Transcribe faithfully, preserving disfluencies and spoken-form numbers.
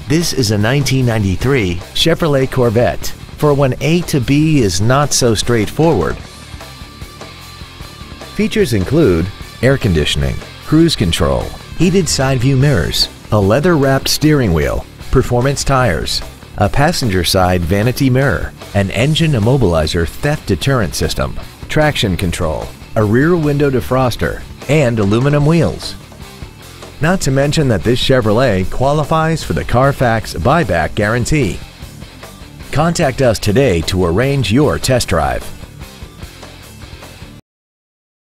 This is a nineteen ninety-three Chevrolet Corvette for when A to B is not so straightforward. Features include air conditioning, cruise control, heated side view mirrors, a leather-wrapped steering wheel, performance tires, a passenger side vanity mirror, an engine immobilizer theft deterrent system, traction control, a rear window defroster, and aluminum wheels. Not to mention that this Chevrolet qualifies for the Carfax buyback guarantee. Contact us today to arrange your test drive.